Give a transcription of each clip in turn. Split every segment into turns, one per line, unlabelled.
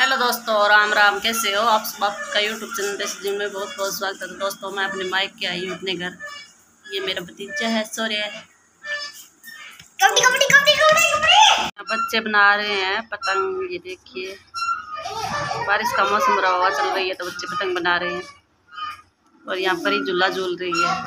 Hello दोस्तों, राम राम। कैसे हो आप सब? आपका यूट्यूब चैनल देसी जीवन में बहुत बहुत स्वागत है। तो दोस्तों, मैं अपने माइक के आई हूँ अपने घर। ये मेरा भतीजा है सूर्य। बच्चे बना रहे हैं पतंग। ये देखिए, बारिश का मौसम रहा हुआ चल रही है तो बच्चे पतंग बना रहे हैं। और यहाँ पर ही झूला झूल रही है।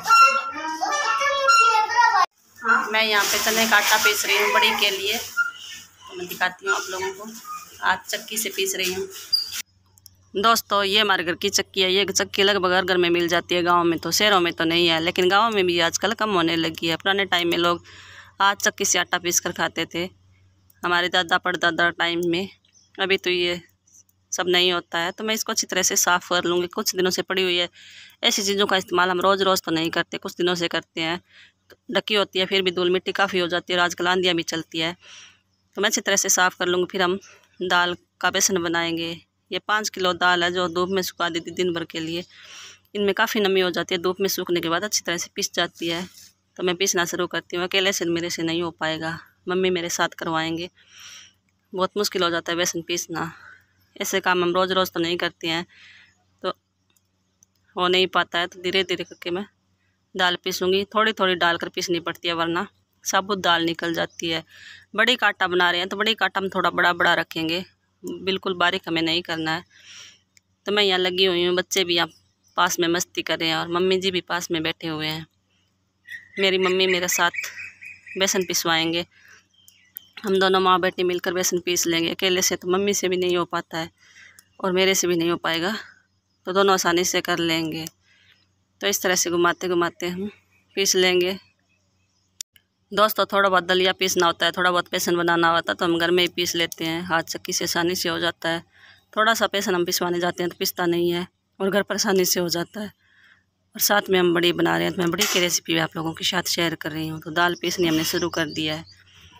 मैं यहाँ पे चने का आटा पीस रही हूँ बड़ी के लिए। तो मैं दिखाती हूँ आप लोगों को। आज चक्की से पीस रही हूँ। दोस्तों, ये हमारे घर की चक्की है। ये चक्की लगभग हर घर में मिल जाती है, गांव में तो, शहरों में तो नहीं है, लेकिन गांव में भी आजकल कम होने लगी है। पुराने टाइम में लोग आज चक्की से आटा पीस कर खाते थे, हमारे दादा परदादा टाइम में। अभी तो ये सब नहीं होता है। तो मैं इसको अच्छी तरह से साफ़ कर लूँगी। कुछ दिनों से पड़ी हुई है। ऐसी चीज़ों का इस्तेमाल हम रोज़ रोज़ तो नहीं करते, कुछ दिनों से करते हैं। ढकी होती है, फिर भी धूल मिट्टी काफ़ी हो जाती है और आजकल आंधियाँ भी चलती है। तो मैं अच्छी तरह से साफ़ कर लूँगी। फिर हम दाल का बेसन बनाएंगे। ये 5 किलो दाल है जो धूप में सुखा दी थी दिन भर के लिए। इनमें काफ़ी नमी हो जाती है, धूप में सूखने के बाद अच्छी तरह से पिस जाती है। तो मैं पीसना शुरू करती हूँ। अकेले से मेरे से नहीं हो पाएगा, मम्मी मेरे साथ करवाएंगे। बहुत मुश्किल हो जाता है बेसन पीसना। ऐसे काम हम रोज़ रोज़ तो नहीं करते हैं, तो हो नहीं पाता है। तो धीरे धीरे करके मैं दाल पीसूँगी। थोड़ी थोड़ी डाल कर पीसनी पड़ती है, वरना साबुत दाल निकल जाती है। बड़ी काटा बना रहे हैं तो बड़ी काटा हम थोड़ा बड़ा बड़ा रखेंगे, बिल्कुल बारीक हमें नहीं करना है। तो मैं यहाँ लगी हुई हूँ। बच्चे भी यहाँ पास में मस्ती कर रहे हैं और मम्मी जी भी पास में बैठे हुए हैं। मेरी मम्मी मेरे साथ बेसन पिसवाएंगे। हम दोनों माँ बेटी मिलकर बेसन पीस लेंगे। अकेले से तो मम्मी से भी नहीं हो पाता है और मेरे से भी नहीं हो पाएगा, तो दोनों आसानी से कर लेंगे। तो इस तरह से घुमाते घुमाते हम पीस लेंगे। दोस्तों, थोड़ा बहुत दलिया पीसना होता है, थोड़ा बहुत बेसन बनाना होता है तो हम घर में ही पीस लेते हैं। हाथ चक्की से आसानी से हो जाता है। थोड़ा सा बेसन हम पिसवाने जाते हैं तो पिसता नहीं है और घर पर आसानी से हो जाता है। और साथ में हम बड़ी बना रहे हैं तो मैं बड़ी की रेसिपी आप लोगों के साथ शेयर कर रही हूँ। तो दाल पीसनी हमने शुरू कर दिया है।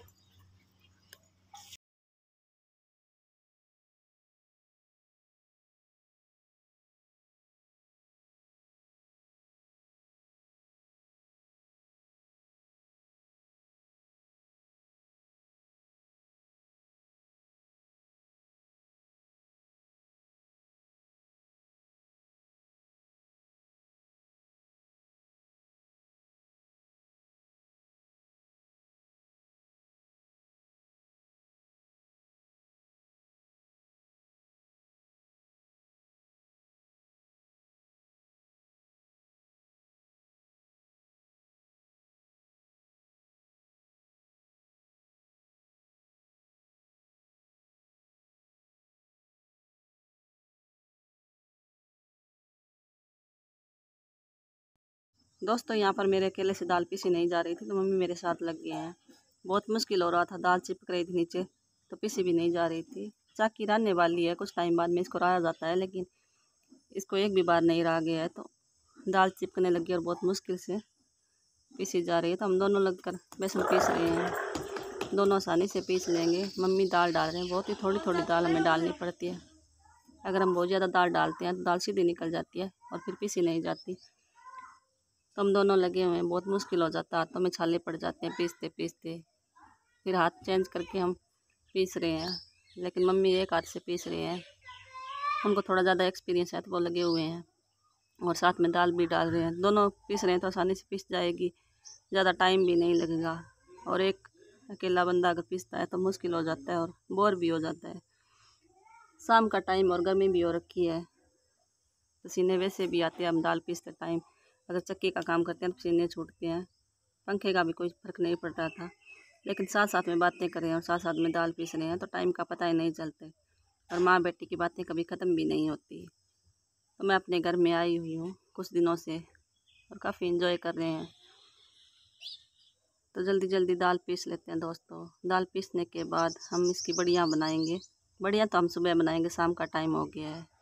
दोस्तों, यहाँ पर मेरे अकेले से दाल पीसी नहीं जा रही थी तो मम्मी मेरे साथ लग गए हैं। बहुत मुश्किल हो रहा था, दाल चिपक रही थी नीचे तो पीसी भी नहीं जा रही थी। चाकी रानने वाली है, कुछ टाइम बाद में इसको राया जाता है, लेकिन इसको एक भी बार नहीं रहा गया है तो दाल चिपकने लगी और बहुत मुश्किल से पीसी जा रही है। तो हम दोनों लगकर बेसन पीस रहे हैं। दोनों आसानी से पीस लेंगे। मम्मी दाल डाल रहे हैं, बहुत ही थोड़ी थोड़ी दाल हमें डालनी पड़ती है। अगर हम बहुत ज़्यादा दाल डालते हैं तो दाल सीधी निकल जाती है और फिर पीसी नहीं जाती। तो हम दोनों लगे हुए हैं, बहुत मुश्किल हो जाता है, हाथों में छाले पड़ जाते हैं पीसते पीसते। फिर हाथ चेंज करके हम पीस रहे हैं, लेकिन मम्मी एक हाथ से पीस रहे हैं। उनको थोड़ा ज़्यादा एक्सपीरियंस है तो वो लगे हुए हैं और साथ में दाल भी डाल रहे हैं। दोनों पीस रहे हैं तो आसानी से पीस जाएगी, ज़्यादा टाइम भी नहीं लगेगा। और एक अकेला बंदा अगर पीसता है तो मुश्किल हो जाता है और बोर भी हो जाता है। शाम का टाइम और गर्मी भी हो रखी है, पसीने वैसे भी आते हैं। हम दाल पीसते टाइम अगर चक्की का काम करते हैं तो पसीने छूटते हैं। पंखे का भी कोई फ़र्क नहीं पड़ रहा था, लेकिन साथ साथ में बातें कर रहे हैं और साथ साथ में दाल पीस रहे हैं तो टाइम का पता ही नहीं चलता। और माँ बेटी की बातें कभी ख़त्म भी नहीं होती। तो मैं अपने घर में आई हुई हूँ कुछ दिनों से और काफ़ी इन्जॉय कर रहे हैं। तो जल्दी जल्दी दाल पीस लेते हैं दोस्तों। दाल पीसने के बाद हम इसकी बड़ियाँ बनाएंगे। बड़ियाँ तो हम सुबह बनाएंगे, शाम का टाइम हो गया है।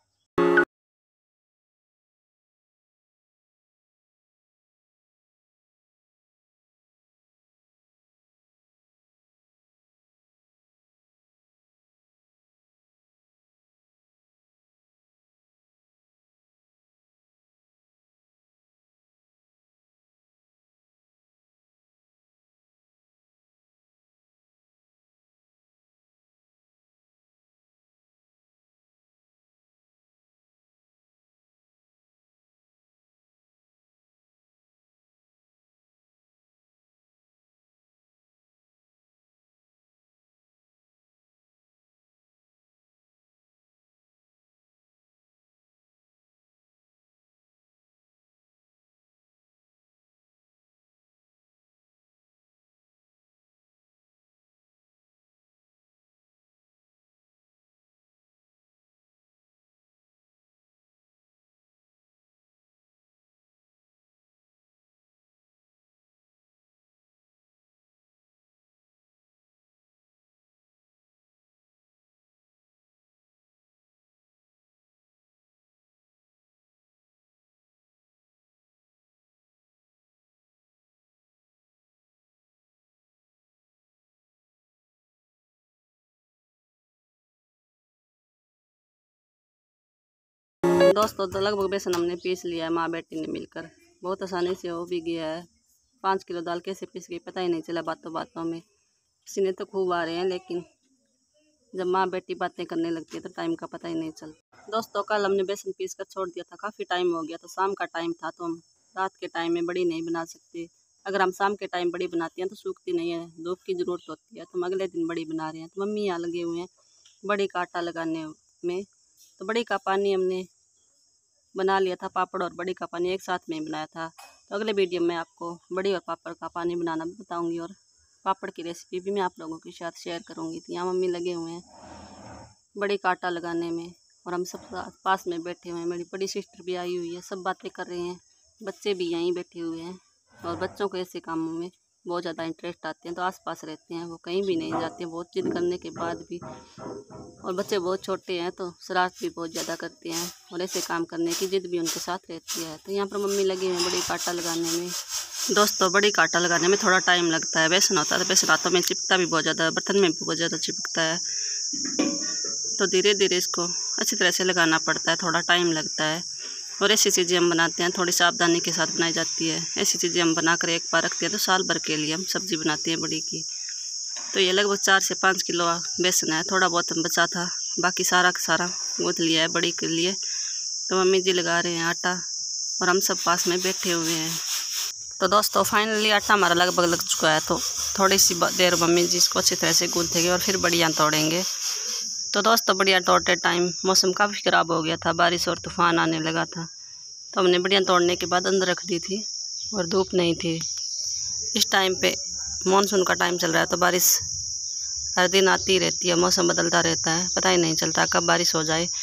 दोस्तों तो लगभग बेसन हमने पीस लिया है माँ बेटी ने मिलकर। बहुत आसानी से हो भी गया है। 5 किलो दाल कैसे पीस गई पता ही नहीं चला बातों बातों में। सीने तो खूब आ रहे हैं, लेकिन जब माँ बेटी बातें करने लगती है तो टाइम का पता ही नहीं चलता। दोस्तों कल हमने बेसन पीस कर छोड़ दिया था, काफ़ी टाइम हो गया, तो शाम का टाइम था, तो हम रात के टाइम में बड़ी नहीं बना सकते। अगर हम शाम के टाइम बड़ी बनाती हैं तो सूखती नहीं है, धूप की ज़रूरत होती है, तो हम अगले दिन बड़ी बना रहे हैं। तो मम्मी यहाँ लगे हुए हैं बड़ी का आटा लगाने में। तो बड़ी का पानी हमने बना लिया था, पापड़ और बड़ी का पानी एक साथ में ही बनाया था। तो अगले वीडियो में आपको बड़ी और पापड़ का पानी बनाना भी बताऊंगी, और पापड़ की रेसिपी भी मैं आप लोगों के साथ शेयर करूंगी। तो यहाँ मम्मी लगे हुए हैं बड़ी का आटा लगाने में, और हम सब पास में बैठे हुए हैं। मेरी बड़ी सिस्टर भी आई हुई है, सब बातें कर रहे हैं, बच्चे भी यहीं बैठे हुए हैं। और बच्चों को ऐसे कामों में बहुत ज़्यादा इंटरेस्ट आते हैं, तो आसपास रहते हैं, वो कहीं भी नहीं जाते हैं बहुत जिद करने के बाद भी। और बच्चे बहुत छोटे हैं तो शरारत भी बहुत ज़्यादा करते हैं, और ऐसे काम करने की जिद भी उनके साथ रहती है। तो यहाँ पर मम्मी लगी हुई हैं बड़ी का आटा लगाने में। दोस्तों बड़ी का आटा लगाने में थोड़ा टाइम लगता है। बेसन होता है तो बेसन हाथों में चिपकता भी बहुत ज़्यादा है, बर्तन में भी बहुत ज़्यादा चिपकता है, तो धीरे धीरे इसको अच्छी तरह से लगाना पड़ता है, थोड़ा टाइम लगता है। और ऐसी चीज़ें हम बनाते हैं थोड़ी सावधानी के साथ बनाई जाती है। ऐसी चीज़ें हम बनाकर एक बार रखते हैं तो साल भर के लिए हम सब्ज़ी बनाते हैं बड़ी की। तो ये लगभग 4 से 5 किलो बेसन है, थोड़ा बहुत बचा था, बाकी सारा का सारा गूँथ लिया है बड़ी के लिए। तो मम्मी जी लगा रहे हैं आटा, और हम सब पास में बैठे हुए हैं। तो दोस्तों फाइनली आटा हमारा लगभग लग चुका है, तो थोड़ी सी देर मम्मी जी इसको अच्छी तरह से गूँथेंगे और फिर बढ़िया तोड़ेंगे। तो दोस्तों बढ़िया तोड़ते टाइम मौसम काफ़ी ख़राब हो गया था, बारिश और तूफ़ान आने लगा था, तो हमने बढ़िया तोड़ने के बाद अंदर रख दी थी, और धूप नहीं थी। इस टाइम पे मानसून का टाइम चल रहा है, तो बारिश हर दिन आती रहती है, मौसम बदलता रहता है, पता ही नहीं चलता कब बारिश हो जाए।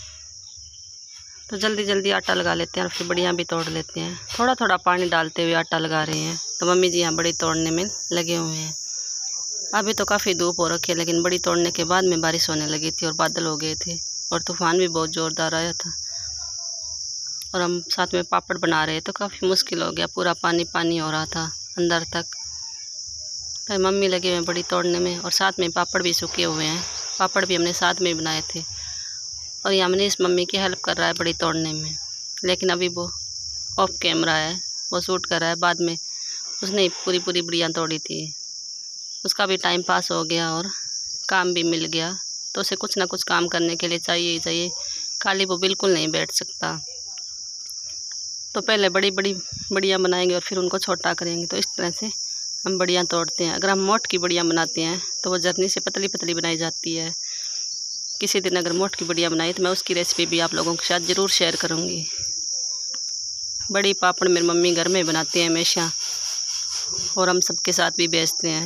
तो जल्दी जल्दी आटा लगा लेते हैं और फिर बढ़िया भी तोड़ लेते हैं। थोड़ा थोड़ा पानी डालते हुए आटा लगा रहे हैं। तो मम्मी जी यहाँ बड़ी तोड़ने में लगे हुए हैं। अभी तो काफ़ी धूप हो रखी है, लेकिन बड़ी तोड़ने के बाद में बारिश होने लगी थी और बादल हो गए थे, और तूफ़ान भी बहुत ज़ोरदार आया था। और हम साथ में पापड़ बना रहे तो काफ़ी मुश्किल हो गया, पूरा पानी पानी हो रहा था अंदर तक। तो मम्मी लगे हुए हैं बड़ी तोड़ने में, और साथ में पापड़ भी सूखे हुए हैं, पापड़ भी हमने साथ में बनाए थे। और यहाँ मैंने इस मम्मी की हेल्प कर रहा है बड़ी तोड़ने में, लेकिन अभी वो ऑफ कैमरा है, वो शूट कर रहा है। बाद में उसने पूरी पूरी बढ़िया तोड़ी थी, उसका भी टाइम पास हो गया और काम भी मिल गया। तो उसे कुछ ना कुछ काम करने के लिए चाहिए ही चाहिए, खाली वो बिल्कुल नहीं बैठ सकता। तो पहले बड़ी बड़ी बढ़िया बनाएंगे और फिर उनको छोटा करेंगे। तो इस तरह से हम बढ़िया तोड़ते हैं। अगर हम मोट की बढ़िया बनाते हैं तो वो जर्नी से पतली पतली बनाई जाती है। किसी दिन अगर मोट की बढ़िया बनाई तो मैं उसकी रेसिपी भी आप लोगों के साथ ज़रूर शेयर करूँगी। बड़ी पापड़ मेरी मम्मी घर में बनाते हैं हमेशा, और हम सबके साथ भी बेचते हैं।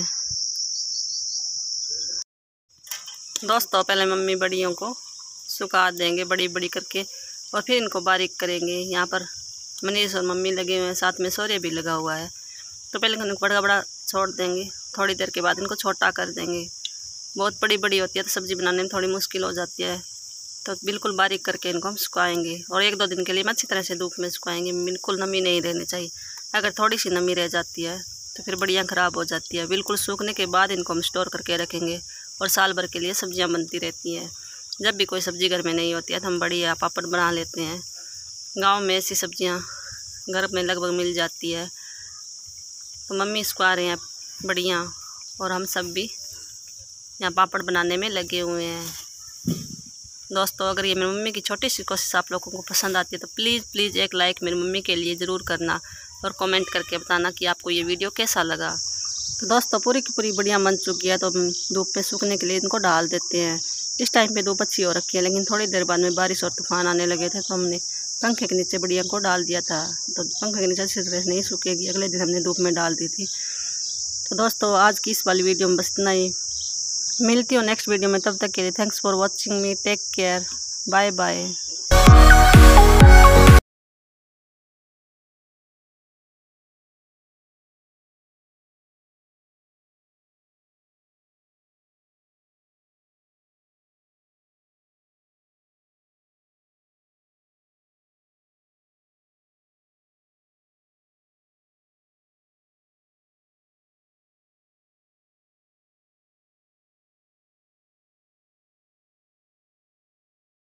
दोस्तों पहले मम्मी बड़ियों को सुखा देंगे बड़ी बड़ी करके, और फिर इनको बारीक करेंगे। यहाँ पर मनीष और मम्मी लगे हुए हैं, साथ में सौर्य भी लगा हुआ है। तो पहले इनको बड़ा बड़ा छोड़ देंगे, थोड़ी देर के बाद इनको छोटा कर देंगे। बहुत बड़ी बड़ी होती है तो सब्ज़ी बनाने में थोड़ी मुश्किल हो जाती है, तो बिल्कुल बारीक करके इनको हम सुखाएंगे। और 1-2 दिन के लिए हम अच्छी तरह से धूप में सुखाएंगे, बिल्कुल नमी नहीं रहनी चाहिए। अगर थोड़ी सी नमी रह जाती है तो फिर बढ़िया ख़राब हो जाती है। बिल्कुल सूखने के बाद इनको हम स्टोर करके रखेंगे, और साल भर के लिए सब्जियां बनती रहती हैं। जब भी कोई सब्ज़ी घर में नहीं होती है तो हम बढ़िया पापड़ बना लेते हैं। गांव में ऐसी सब्जियां घर में लगभग मिल जाती है। तो मम्मी सुखा रहे हैं बढ़िया, और हम सब भी यहाँ पापड़ बनाने में लगे हुए हैं। दोस्तों अगर ये मेरी मम्मी की छोटी सी कोशिश आप लोगों को पसंद आती है तो प्लीज़ एक लाइक मेरी मम्मी के लिए ज़रूर करना, और कमेंट करके बताना कि आपको ये वीडियो कैसा लगा। तो दोस्तों पूरी की पूरी बढ़िया बन चुकी है, तो हम धूप पे सूखने के लिए इनको डाल देते हैं। इस टाइम पे धूप अच्छी हो रखी है, लेकिन थोड़ी देर बाद में बारिश और तूफान आने लगे थे, तो हमने पंखे के नीचे बढ़िया को डाल दिया था। तो पंखे के नीचे अच्छी तरह से नहीं सूखेगी, अगले दिन हमने धूप में डाल दी थी। तो दोस्तों आज की इस वाली वीडियो में बस इतना ही। मिलती हूँ नेक्स्ट वीडियो में, तब तक के लिए thanks for watching me, take care, bye bye.